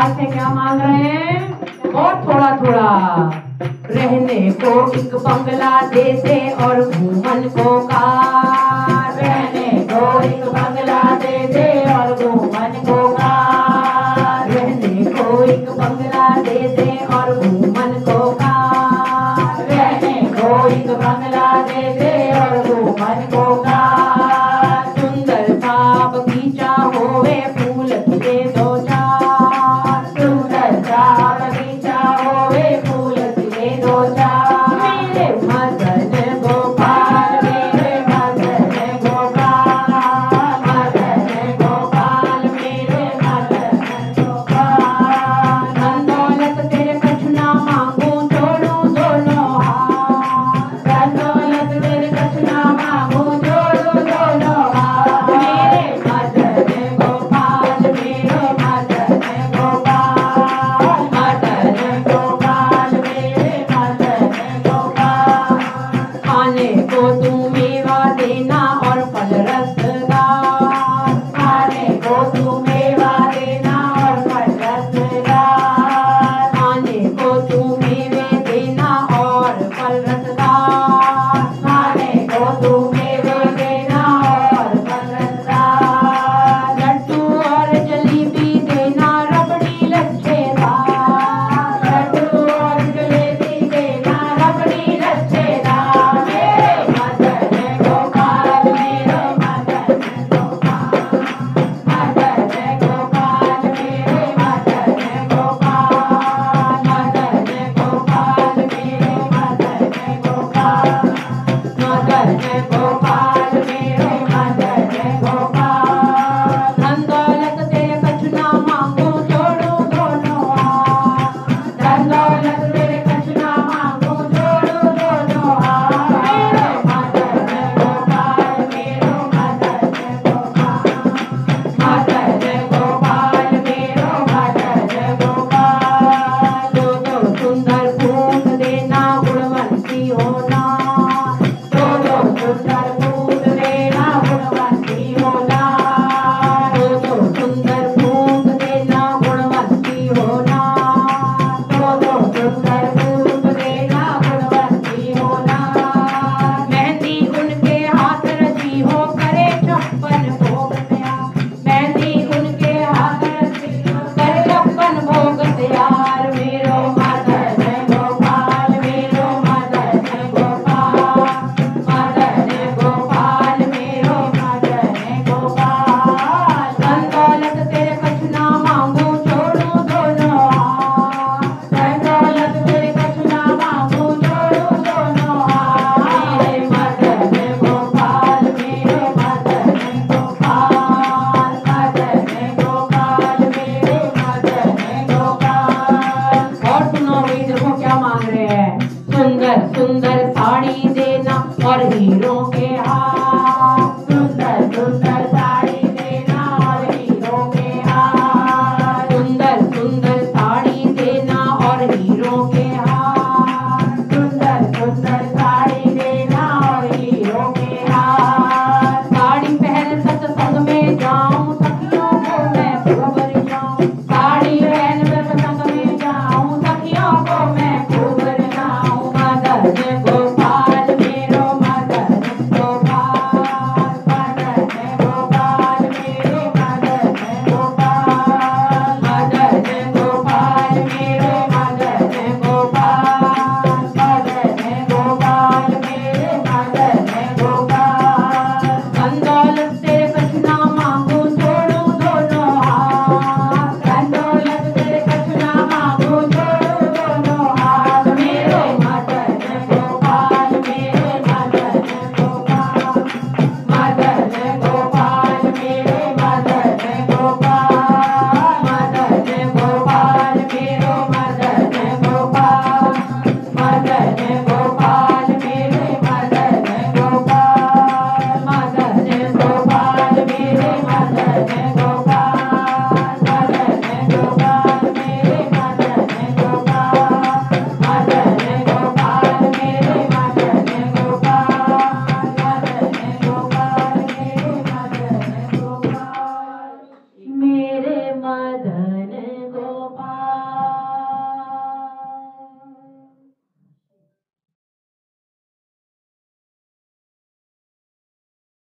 गोपाल से क्या मांग रहे हैं? और थोड़ा थोड़ा रहने को एक बंगला दे दे और घूमन को कार। रहने को एक बंगला दे दे और घूमन को कार। रहने को एक बंगला दे दे और घूमन को कार। रहने को एक बंगला दे दे और घूमन को कार। सुंदर सा बगीचा होवे फूल खिले दो चार। सुंदर सा बगीचा होवे फूल खिले दो चार। मेरे मदन गोपाल, मेरे मदन गोपाल, मदन गोपाल, मेरे मदन गोपाल। धन दौलत तेरे कछु ना मांगू, छोड़ू दोनों हाथ। धन दौलत तेरे कछु ना मांगू, जोड़ू दोनों हाथ। मेरे मदन गोपाल, मेरे मदन गोपाल, मदन गोपाल, मेरे मदन गोपाल। खाने को तू मेवा देना और फल रसदार। खाने को तू मेवा देना और फल रसदार। खाने को तू मेवे देना और फल रसदार। खाने को तू मेवे देना और फल रसदार। लड्डू और जलेबी देना रबड़ी लच्छेदार। लड्डू और जलेबी देना रबड़ी लच्छेदार। मेरे मदन गोपाल, मेरे मदन गोपाल, मदन गोपाल, मेरे मदन गोपाल, मदन गोपाल, मेरे मदन गोपाल, मदन गोपाल, मेरे मदन गोपाल। धन दौलत तेरे कछु ना मांगू, छोड़ू दोनों हाथ। धन दौलत तेरे कछु ना मांगू, जोड़ू दोनों हाथ। मेरे मदन गोपाल, मेरे मदन गोपाल, मदन गोपाल, मेरे मदन गोपाल। दो दो सुंदर फूल देना गुणवंती होना। दो दो सुंदर फूल देना गुणवंती होना। दो दो सुंदर फूल देना गुणवंती होना। दो दो सुंदर फूल देना गुणवंती होना। मेहंदी उनके हाथ रची हो करे 56 भोग तैयार। मेहंदी उनके हाथ रची हो करे 56 भोग तैयार। मेरो मदन गोपाल, मेरो मदन गोपाल, मदन गोपाल, मेरो मदन गोपाल। धन दौलत तेरे कछु ना मांगू, छोड़ू दोनों हाथ। धन दौलत तेरे कछु ना मांगू, जोड़ू दोनों हाथ। मेरे मदन गोपाल, मेरे मदन गोपाल, मदन गोपाल, मेरे मदन गोपाल। और सुनो भाई, देखो क्या मांग रहे हैं। सुंदर सुंदर साड़ी देना और हीरों के हार। सुंदर सुंदर साड़ी देना और हीरों के हार। सुंदर सुंदर साड़ी देना और हीरों के हार। सुंदर सुंदर साड़ी देना और हीरों के हार। साड़ी पहन सत्संग में जाऊं, सखियों को मैं खूब रिझाऊं। साड़ी पहन सत्संग में जाऊं, सखियों को मैं खूब रिझाऊं। मदन गोपाल, मेरो मदन गोपाल, मदन गोपाल, मेरे मदन गोपाल, मदन गोपाल, मेरे मदन गोपाल, मदन गोपाल, मेरे मदन गोपाल। धन दौलत तेरे